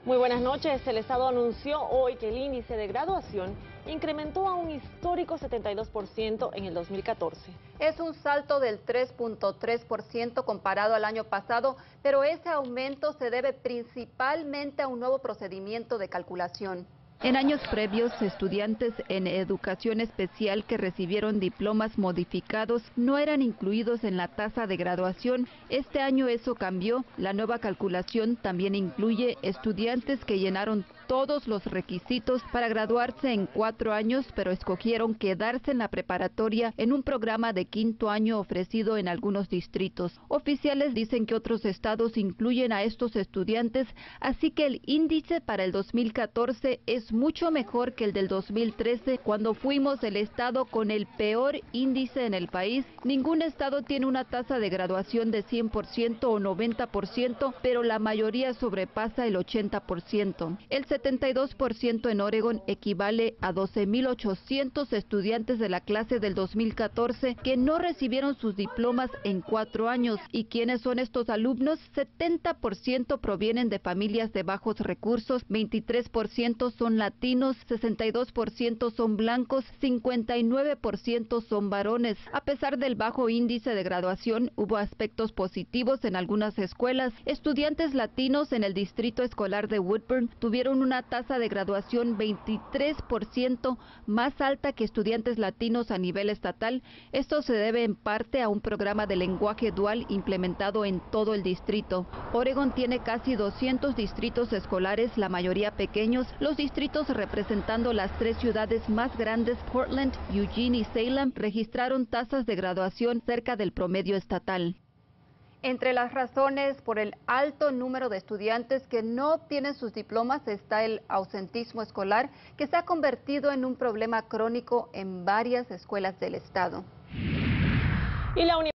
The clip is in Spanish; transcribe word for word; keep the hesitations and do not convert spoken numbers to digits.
Muy buenas noches. El Estado anunció hoy que el índice de graduación incrementó a un histórico setenta y dos por ciento en el dos mil catorce. Es un salto del tres punto tres por ciento comparado al año pasado, pero ese aumento se debe principalmente a un nuevo procedimiento de calculación. En años previos, estudiantes en educación especial que recibieron diplomas modificados no eran incluidos en la tasa de graduación. Este año eso cambió. La nueva calculación también incluye estudiantes que llenaron todos los requisitos para graduarse en cuatro años, pero escogieron quedarse en la preparatoria en un programa de quinto año ofrecido en algunos distritos. Oficiales dicen que otros estados incluyen a estos estudiantes, así que el índice para el dos mil catorce es mucho mejor que el del dos mil trece, cuando fuimos el estado con el peor índice en el país. Ningún estado tiene una tasa de graduación de cien por ciento o noventa por ciento, pero la mayoría sobrepasa el ochenta por ciento. El setenta y dos por ciento en Oregon equivale a doce mil ochocientos estudiantes de la clase del dos mil catorce que no recibieron sus diplomas en cuatro años. ¿Y quiénes son estos alumnos? setenta por ciento provienen de familias de bajos recursos, veintitrés por ciento son latinos, sesenta y dos por ciento son blancos, cincuenta y nueve por ciento son varones. A pesar del bajo índice de graduación, hubo aspectos positivos en algunas escuelas. Estudiantes latinos en el distrito escolar de Woodburn tuvieron una tasa de graduación veintitrés por ciento más alta que estudiantes latinos a nivel estatal. Esto se debe en parte a un programa de lenguaje dual implementado en todo el distrito. Oregon tiene casi doscientos distritos escolares, la mayoría pequeños. Los distritos representando las tres ciudades más grandes, Portland, Eugene y Salem, registraron tasas de graduación cerca del promedio estatal. Entre las razones por el alto número de estudiantes que no obtienen sus diplomas está el ausentismo escolar, que se ha convertido en un problema crónico en varias escuelas del estado. Y la